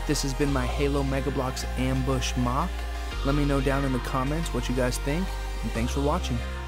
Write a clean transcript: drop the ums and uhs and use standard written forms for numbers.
This has been my Halo Mega BLOKS ambush mock. Let me know down in the comments what you guys think, and thanks for watching.